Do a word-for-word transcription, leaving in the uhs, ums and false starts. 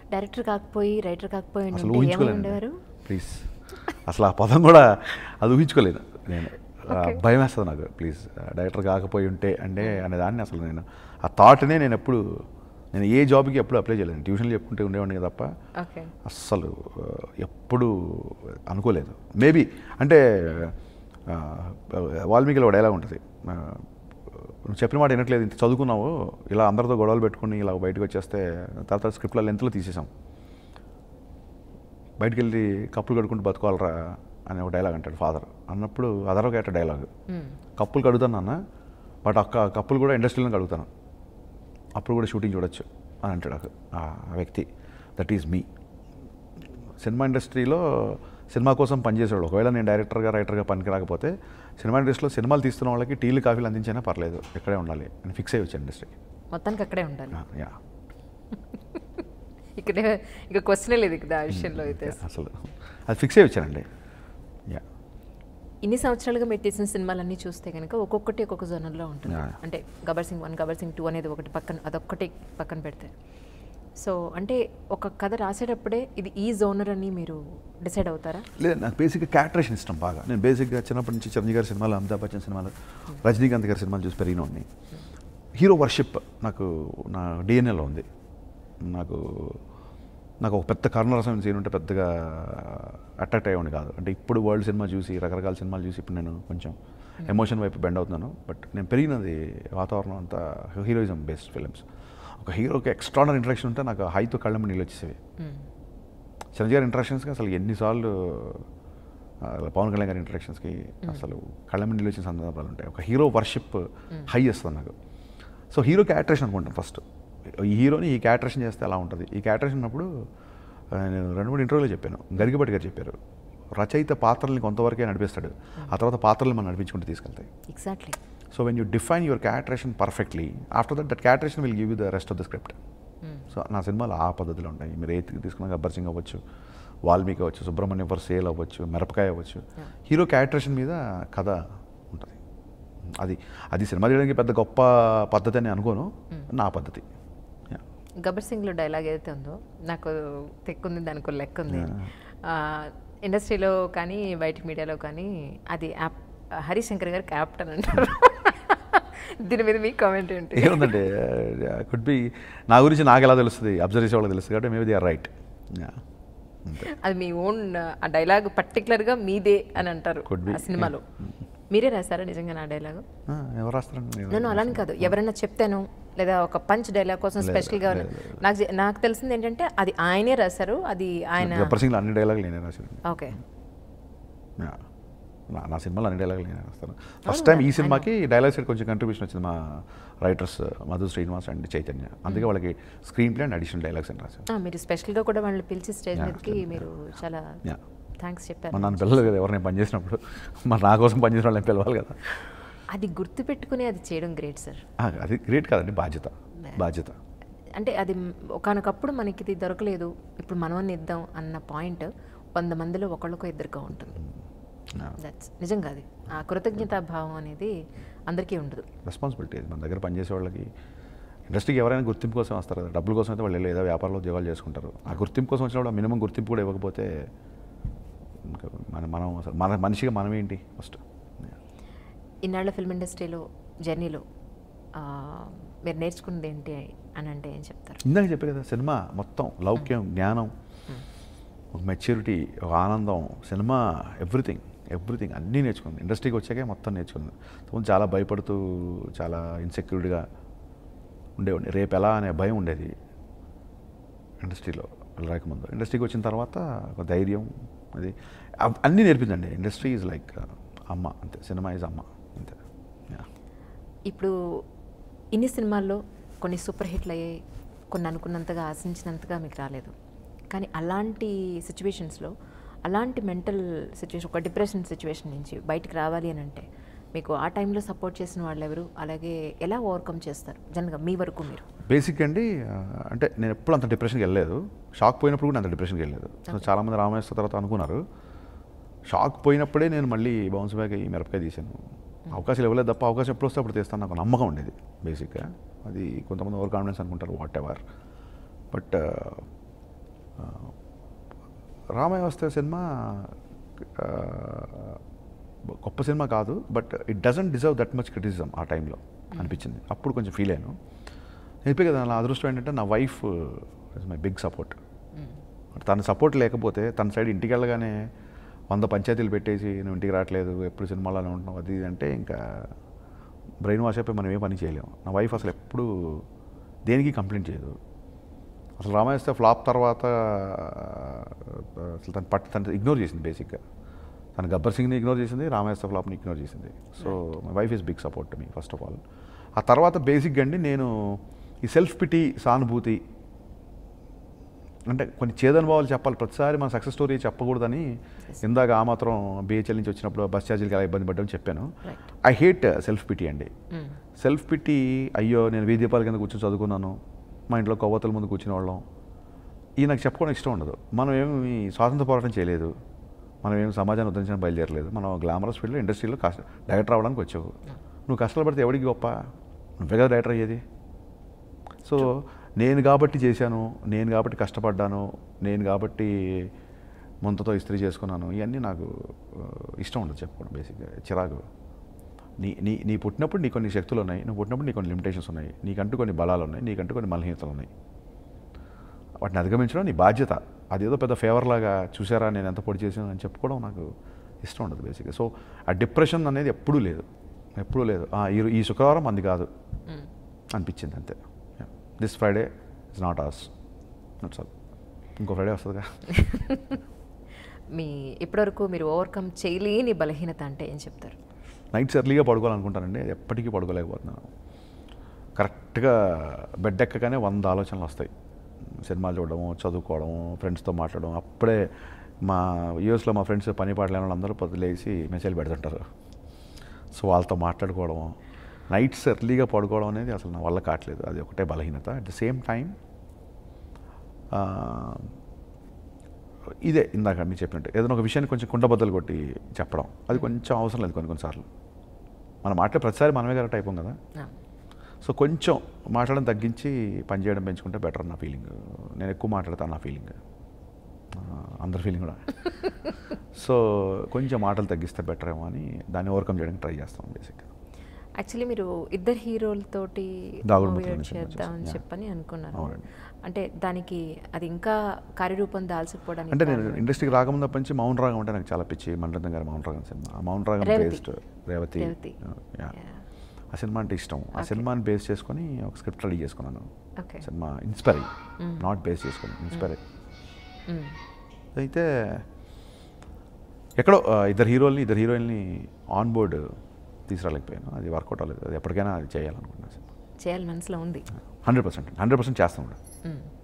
Director కాకపోయి writer కాకపోయి అసలు ఊహించుకోలేదు please. అసలు ఆ పదం కూడా అది ఊహించుకోలేదు నేను. భయం వేస్తుంది నాకు. ప్లీజ్ డైరెక్టర్ కాకపోయి ఉంటే అంటే అనేదాన్ని అసలు నేను ఆ థాట్నే నేను ఎప్పుడు నేను ఏ జాబ్కి ఎప్పుడు అప్లై చేయలేదు. ట్యూషన్లు చెప్పుకుంటే ఉండేవాడిని తప్ప అస్సలు ఎప్పుడు అనుకోలేదు. మేబీ అంటే వాల్మీకిలో ఒక డైలాగ్ ఉంటుంది, నువ్వు చెప్పిన మాట వినట్లేదు, ఇంత చదువుకున్నావు, ఇలా అందరితో గొడవలు పెట్టుకుని ఇలా బయటకు వచ్చేస్తే తర్వాత స్క్రిప్ట్లో లెంత్లో తీసేసాం, బయటకు వెళ్ళి కప్పులు కడుక్కుంటూ బతుకోవాలరా అని ఒక డైలాగ్ అంటాడు ఫాదర్. అన్నప్పుడు అదరొక ఏట డైలాగ్, కప్పులు కడుగుతాను నాన్న, బట్ అక్క కప్పులు కూడా ఇండస్ట్రీలో కడుగుతాను, అప్పుడు కూడా షూటింగ్ చూడొచ్చు అని అంటాడు ఆ వ్యక్తి. That is me. సినిమా ఇండస్ట్రీలో సినిమా కోసం పనిచేసేవాడు. ఒకవేళ నేను డైరెక్టర్గా రైటర్గా పనికి రాకపోతే సినిమా ఇండస్ట్రీలో సినిమాలు తీస్తున్న వాళ్ళకి టీలు కాఫీలు అందించినా పర్లేదు, ఇక్కడే ఉండాలి అని ఫిక్స్ అయ్యి వచ్చాను ఇండస్ట్రీకి. మొత్తానికి అక్కడే ఉండాలి. యా, ఇక్కడ ఇక క్వశ్చనే లేదు ఇక్కడ ఆ విషయంలో అయితే అసలు అది ఫిక్స్ అయ్యి వచ్చానండి. యా, ఇన్ని సంవత్సరాలుగా మీరు తీసిన సినిమాలన్నీ చూస్తే కనుక ఒక్కొక్కటి ఒక్కొక్క జోనర్లో ఉంటుంది. అంటే గబ్బర్ సింగ్ వన్, గబ్బర్ సింగ్ టూ అనేది ఒకటి పక్కన, అదొక్కటి పక్కన పెడితే. సో అంటే ఒక కథ రాసేటప్పుడే ఇది ఈ జోనర్ అని మీరు డిసైడ్ అవుతారా? లేదు, నాకు బేసిక్గా క్యారెక్టరేషన్ ఇష్టం బాగా. నేను బేసిక్గా చిన్నప్పటి నుంచి చిరంజీవి గారి సినిమాలు, అమితాబ్ బచ్చన్ సినిమాలు, రజనీకాంత్ గారి సినిమాలు చూసి పెరిగినోడిని. హీరో వర్షిప్ నాకు నా డిఎన్ఏలో ఉంది. నాకు నాకు ఒక పెద్ద కరుణరసం సీన్ ఉంటే పెద్దగా అట్రాక్ట్ అయ్యేవాడిని కాదు. అంటే ఇప్పుడు వరల్డ్ సినిమా చూసి రకరకాల సినిమాలు చూసి ఇప్పుడు నేను కొంచెం ఎమోషన్ వైపు బెండ్ అవుతున్నాను. బట్ నేను పెరిగినది వాతావరణం అంతా హీరోయిజం బేస్డ్ ఫిలిమ్స్. ఒక హీరోకి ఎక్స్ట్రాడనరీ ఇంట్రాక్షన్ ఉంటే నాకు హైతో కళ్ళ నీళ్ళు వచ్చేసేవి. చిరంజీవి గారి ఇంట్రాక్షన్స్కి అసలు ఎన్నిసార్లు, పవన్ కళ్యాణ్ గారి ఇంట్రాక్షన్స్కి అసలు కళ్ళ నీళ్ళు వచ్చిన సందర్భాలు ఉంటాయి. ఒక హీరో వర్షిప్ హై చేస్తుంది నాకు. సో హీరో క్యారెక్టరేషన్ అనుకుంటాను ఫస్ట్. ఈ హీరోని ఈ క్యారెక్టరేషన్ చేస్తే అలా ఉంటుంది. ఈ క్యారెక్టరేషన్ అన్నప్పుడు నేను రెండు మూడు ఇంటర్వ్యూలో చెప్పాను, గరికపాటి గారు చెప్పారు, రచయిత పాత్రల్ని కొంతవరకే నడిపిస్తాడు, ఆ తర్వాత పాత్రలు మనం నడిపించుకుంటూ తీసుకెళ్తాయి. Exactly. So when you define your characterization perfectly, after that that characterization will give you the rest of the script. So నా సినిమాలు ఆ పద్ధతిలో ఉంటాయి. మీరు ఏ తీసుకున్న గబ్బర్ సింగ్ అవ్వచ్చు, వాల్మీకి అవ్వచ్చు, సుబ్రహ్మణ్యం ఫర్ సేల్ అవ్వచ్చు, మిరపకాయ అవ్వచ్చు, హీరో క్యారెక్టరేషన్ మీద కథ ఉంటుంది. అది అది సినిమా చేయడానికి పెద్ద గొప్ప పద్ధతి అని అనుకోను, నా పద్ధతి. గబ్బర్ సింగ్లో డైలాగ్ ఏదైతే ఉందో నాకు తెక్కుంది, దానికి లెక్క ఉంది. ఇండస్ట్రీలో కానీ బయట మీడియాలో కానీ అది యాప్ హరీష్ శంకర్ గారు క్యాప్టెన్ అంటారు. దీని మీద మీ కామెంట్ ఏంటి? ఏముందంటే కుడ్ బి, నా గురించి నాకు ఎలా తెలుస్తుంది, అబ్జర్వ్ చేసే వాళ్ళకి తెలుస్తుంది కాబట్టి మేబీ దే ఆర్ రైట్. అది మీ ఓన్ ఆ డైలాగ్ పర్టికులర్గా మీదే అని అంటారు ఆ సినిమాలో. మీరే రాస్తారా నిజంగా నా డైలాగు? ఎవరు రాస్తారండి? నేను అలానే కాదు, ఎవరైనా చెప్తాను లేదా ఒక పంచ్ డైలాగ్ కోసం స్పెషల్గా నాకు నాకు తెలిసింది ఏంటంటే అది ఆయనే రాశారు. అది ఆయన అన్ని డైలాగులు నేనే రాశాను. ఓకే, నా సినిమాలో అన్ని డైలాగులు నేనే రాస్తాను. ఫస్ట్ టైం ఈ సినిమాకి డైలాగ్ సైడ్ కొంచెం కంట్రిబ్యూషన్ వచ్చింది మా రైటర్స్ మధు శ్రీనివాస్ అండ్ చైతన్య. అందుకే వాళ్ళకి screenplay and additional dialogues అని రాశారు. మీరు స్పెషల్గా కూడా వాళ్ళని పిలిచి స్టేజ్ మీదకి మీరు చాలా థ్యాంక్స్ చెప్పారు. నన్ను పిల్లలు కదా ఎవరిని పని చేసినప్పుడు, మరి నా కోసం పనిచేసిన వాళ్ళని పిలవాలి కదా. అది గుర్తుపెట్టుకుని అది చేయడం గ్రేట్ సార్. అది గ్రేట్ కాదండి, బాధ్యత. బాధ్యత అంటే అది ఒకనొకప్పుడు మనకి ఇది దొరకలేదు, ఇప్పుడు మనం ఇద్దాం అన్న పాయింట్ వంద మందిలో ఒకళ్ళకో ఇద్దరికో ఉంటుంది. దట్స్ నిజంగా అది ఆ కృతజ్ఞతా భావం అనేది అందరికీ ఉండదు. రెస్పాన్సిబిలిటీ మన దగ్గర పనిచేసే వాళ్ళకి. ఇండస్ట్రీకి ఎవరైనా గుర్తింపు కోసం వస్తారు కదా, డబ్బుల కోసం అయితే వాళ్ళు ఏదో వ్యాపారంలో ఉద్యోగాలు చేసుకుంటారు. ఆ గుర్తింపు కోసం వచ్చినప్పుడు మినిమం గుర్తింపు కూడా ఇవ్వకపోతే మన మనం మన మనిషిగా మనమేంటి ఫస్ట్. ఇన్నాళ్ళ ఫిల్మ్ ఇండస్ట్రీలో జర్నీలో మీరు నేర్చుకున్నది ఏంటి అని అంటే ఏం చెప్తారు? ఇందాక చెప్పారు కదా, సినిమా మొత్తం లౌక్యం, జ్ఞానం, ఒక మెచ్యూరిటీ, ఒక ఆనందం, సినిమా ఎవ్రీథింగ్ ఎవ్రీథింగ్ అన్నీ నేర్చుకుంది. ఇండస్ట్రీకి వచ్చాకే మొత్తం నేర్చుకుంది. చాలా భయపడుతూ చాలా ఇన్సెక్యూర్డ్గా ఉండేవాడిని. రేపు ఎలా అనే భయం ఉండేది ఇండస్ట్రీలో రాకముందు. ఇండస్ట్రీకి వచ్చిన తర్వాత ఒక ధైర్యం, అది అన్నీ నేర్పిందండి. ఇండస్ట్రీ ఈజ్ లైక్ అమ్మ అంతే, సినిమా ఈజ్ అమ్మ అంతే. ఇప్పుడు ఇన్ని సినిమాల్లో కొన్ని సూపర్ హిట్లు అయ్యాయి, కొన్ని అనుకున్నంతగా ఆశించినంతగా మీకు రాలేదు. కానీ అలాంటి సిచ్యువేషన్స్లో, అలాంటి మెంటల్ సిచ్యువేషన్, ఒక డిప్రెషన్ సిచ్యువేషన్ నుంచి బయటకు రావాలి అని అంటే మీకు ఆ టైంలో సపోర్ట్ చేసిన వాళ్ళు ఎవరు, అలాగే ఎలా ఓవర్కమ్ చేస్తారు జనరల్గా మీ వరకు మీరు? బేసిక్ అండి, అంటే నేను ఎప్పుడు అంత డిప్రెషన్కి వెళ్ళలేదు. షాక్ పోయినప్పుడు కూడా అంత డిప్రెషన్కి వెళ్ళలేదు. సో చాలామంది రామేశ్వర తర్వాత అనుకున్నారు. షాక్ పోయినప్పుడే నేను మళ్ళీ బౌన్స్ బ్యాక్ అయ్యి మిరపకాయ తీశాను. అవకాశాలు ఇవ్వలేదు తప్ప అవకాశం ఎప్పుడు వస్తే అప్పుడు తీస్తాను నాకు నమ్మకం ఉండేది బేసిక్గా. అది కొంతమంది ఓవర్ కాన్ఫిడెన్స్ అనుకుంటారు, వాట్ ఎవర్. బట్ రామాయ వస్తే సినిమా గొప్ప సినిమా కాదు, but it doesn't deserve that much criticism ఆ టైంలో అనిపించింది. అప్పుడు కొంచెం ఫీల్ అయ్యాను. చెప్పే కదా, నా అదృష్టం ఏంటంటే నా wife is my big support. తన సపోర్ట్ లేకపోతే తన సైడ్ ఇంటికి వెళ్ళగానే వంద పంచాయతీలు పెట్టేసి నువ్వు ఇంటికి రావట్లేదు, ఎప్పుడు సినిమాలోనే ఉంటున్నావు, అది అంటే ఇంకా బ్రెయిన్ వాష్ అయిపోయి మనం ఏ పని చేయలేము. నా వైఫ్ అసలు ఎప్పుడు దేనికి కంప్లైంట్ చేయదు. అసలు రామాయణ ఫ్లాప్ తర్వాత అసలు తను పట్టు తను ఇగ్నోర్ చేసింది. బేసిక్గా తను గబ్బర్ సింగ్ని ఇగ్నోర్ చేసింది, రామాయణ ఫ్లాప్ని ఇగ్నోర్ చేసింది. So my wife is big support me first of all. ఆ తర్వాత బేసిక్గా అండి నేను ఈ సెల్ఫ్ పిటీ, సానుభూతి అంటే కొన్ని చేదనుభవాలు చెప్పాలి. ప్రతిసారి మన సక్సెస్ స్టోరీ చెప్పకూడదని ఇందాక ఆ మాత్రం బిహెచ్ఎల్ నుంచి వచ్చినప్పుడు బస్ ఛార్జీలకి ఎలా ఇబ్బంది పడ్డామని చెప్పాను. ఐ హేట్ సెల్ఫ్ పిటీ అండి. సెల్ఫ్ పిటీ, అయ్యో నేను వీధి దీపాల కింద కూర్చొని చదువుకున్నాను, మా ఇంట్లో కొవ్వతల ముందు కూర్చునే వాళ్ళం, ఈ నాకు చెప్పుకోవడం ఇష్టం ఉండదు. మనం ఏమి స్వాతంత్ర పోరాటం చేయలేదు, మనం ఏమి సమాజాన్ని ఉద్ధరించడానికి బయలుదేరలేదు. మనం గ్లామరస్ ఫీల్డ్లో ఇండస్ట్రీలో కష్ట డైరెక్టర్ అవ్వడానికి వచ్చావు. నువ్వు కష్టాలు పడితే ఎవరికి గొప్ప, నువ్వే కదా డైరెక్టర్ అయ్యేది. సో నేను కాబట్టి చేశాను, నేను కాబట్టి కష్టపడ్డాను, నేను కాబట్టి ముంతతో ఇస్త్రీ చేసుకున్నాను, ఇవన్నీ నాకు ఇష్టం ఉండదు చెప్పుకోవడం. బేసిక్గా చిరాకు. నీ నీ నీ పుట్టినప్పుడు నీకు కొన్ని శక్తులు ఉన్నాయి, నువ్వు పుట్టినప్పుడు నీకు కొన్ని లిమిటేషన్స్ ఉన్నాయి, నీకంటూ కొన్ని బలాలు ఉన్నాయి, నీకంటూ కొన్ని బలహీనతలు ఉన్నాయి. వాటిని అధిగమించడం నీ బాధ్యత. అదేదో పెద్ద ఫేవర్ లాగా చూసారా నేను ఎంత పొడి చేశాను అని చెప్పుకోవడం నాకు ఇష్టం ఉండదు బేసిక్గా. సో ఆ డిప్రెషన్ అనేది ఎప్పుడూ లేదు, ఎప్పుడూ లేదు. ఈ ఈ శుక్రవారం అంది కాదు అనిపించింది అంతే. This Friday is not us, that's all. ఇంకో ఫ్రైడే వస్తుందిగా. మీ ఇప్పటివరకు మీరు ఓవర్కమ్ చేయలేని బలహీనత అంటే ఏం చెప్తారు? నైట్స్ ఎర్లీగా పడుకోవాలనుకుంటానండి, ఎప్పటికీ పడుకోలేకపోతున్నాను. కరెక్ట్గా బెడ్ ఎక్కగానే వంద ఆలోచనలు వస్తాయి. సినిమాలు చూడడము, చదువుకోవడము, ఫ్రెండ్స్తో మాట్లాడడం. అప్పుడే మా యూఎస్లో మా ఫ్రెండ్స్ పని పాటలేని వాళ్ళు అందరూ పొద్దులేసి మెసేజ్ పెడుతుంటారు. సో వాళ్ళతో మాట్లాడుకోవడము, నైట్స్ ఎర్లీగా పడుకోవడం అనేది అసలు నా వల్ల కావట్లేదు. అది ఒకటే బలహీనత. అట్ ద సేమ్ టైం ఇదే ఇందాక మీరు చెప్పినట్టు ఏదైనా ఒక విషయాన్ని కొంచెం కుండబద్దలు కొట్టి చెప్పడం, అది కొంచెం అవసరం లేదు కొన్ని కొన్నిసార్లు. మనం మాట్లాడే ప్రతిసారి మనమే కరెక్ట్ అయిపోం కదా. సో కొంచెం మాట్లాడడం తగ్గించి పని చేయడం పెంచుకుంటే బెటర్ నా ఫీలింగ్. నేను ఎక్కువ మాట్లాడతాను, నా ఫీలింగ్, అందరి ఫీలింగ్ కూడా. సో కొంచెం మాటలు తగ్గిస్తే బెటర్ ఏమో అని దాన్ని ఓవర్కమ్ చేయడానికి ట్రై చేస్తాం బేసిక్గా. యాక్చువల్లీ మీరు ఇద్దరు హీరోలతోటి చేద్దామని చెప్పని అనుకున్నారు. అంటే దానికి అది ఇంకా కార్యరూపం దాల్చకపోవడానికి అంటే నేను ఇండస్ట్రీకి రాకముందు అప్పటి నుంచి మౌన్ రాగం అంటే నాకు చాలా పిచ్చి. మణిరత్నం గారి మౌన్ రాగం సినిమా, ఆ మౌన్ రాగం బేస్డ్ రేవతి, ఆ సినిమా అంటే ఇష్టం. ఆ సినిమాని బేస్ చేసుకొని ఒక స్క్రిప్ట్ రెడీ చేసుకున్నాను. సినిమా ఇన్స్పైర్ అయ్యి, నాట్ బేస్ చేసుకొని ఇన్స్పైర్ అయ్యి. అయితే ఎక్కడో ఇద్దరు హీరోల్ని ఇద్దరు హీరోయిన్ని ఆన్ బోర్డ్ తీసుకురాలేకపోయాను. అది వర్కౌట్ అవ్వలేదు. అది ఎప్పటికైనా అది చేయాలనుకుంటున్నాను. చేయాలి మనసులో ఉంది. హండ్రెడ్ పర్సెంట్ హండ్రెడ్ పర్సెంట్ చేస్తాను కూడా.